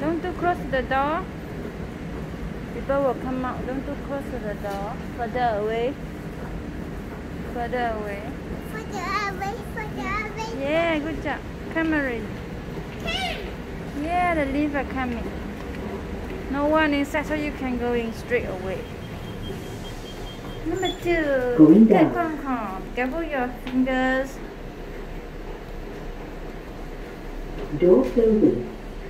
Don't too close to the door. People will come out. Don't too close to the door. Further away. Further away. Further away, further away. Yeah, good job. Come already. Yeah, the leaves are coming. No one inside, so you can go in straight away. Number 2. Going Get down. Concord. Careful your fingers. Door closing.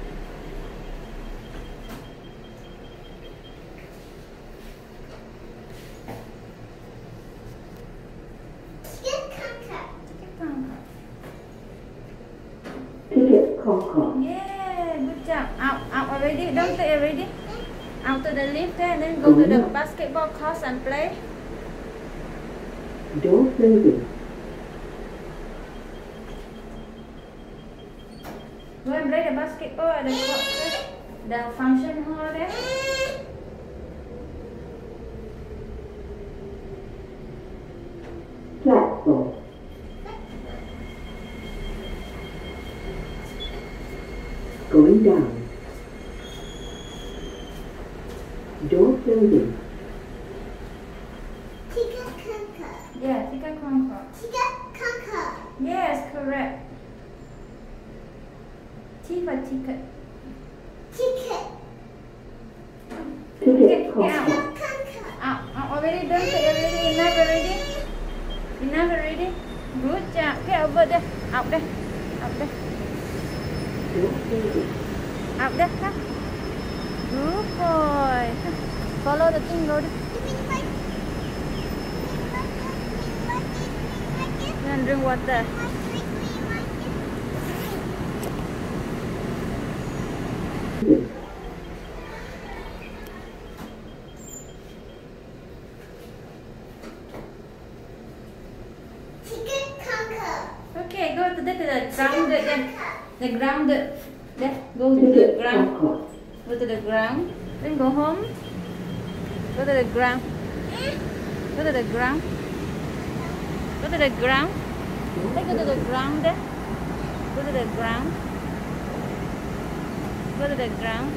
Ticket Concord. Yeah, good job. Out already. Don't stay already. Out to the lift there, and then go to the basketball court and play. Door closing. Go and play the basketball at the court there. The function hall there. Platform. Going down. Door closing. Ticket Concord. Yeah, Ticket Concord. Ticket Concord. Yes, correct. T for ticket. Ticket. Ticket Get out. Concord. Concord. Out already. Don't stay already. Enough already. Enough already. Good job. Get over there. Out there. Out there. Door closing. Out there. Huh? Good boy. Huh. Follow the thing. Go there. Go and drink water. Ticket Concord. Okay, go to the grounded there. The grounded. There. Go to the Ticket ground. Concord. Go to the ground. Then go home. Go to the ground. Go to the ground. Go to the ground. Then go to the ground there. Go to the ground. Go to the ground.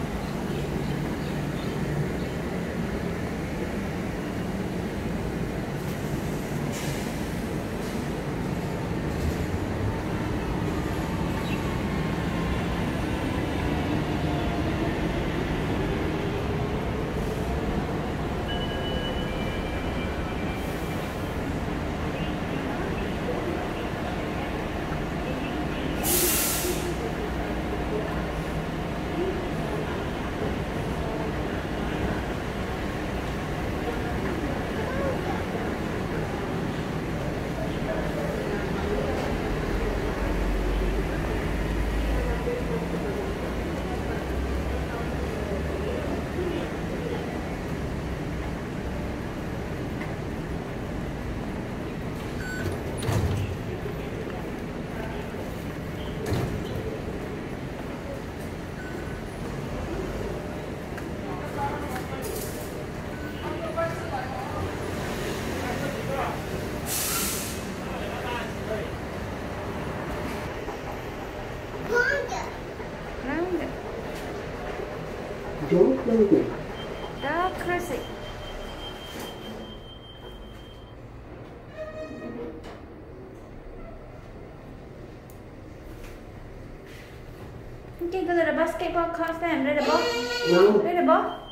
Grounded. Door closing. Door closing. Okay, go to the basketball court there and play the ball. Round. Play the ball.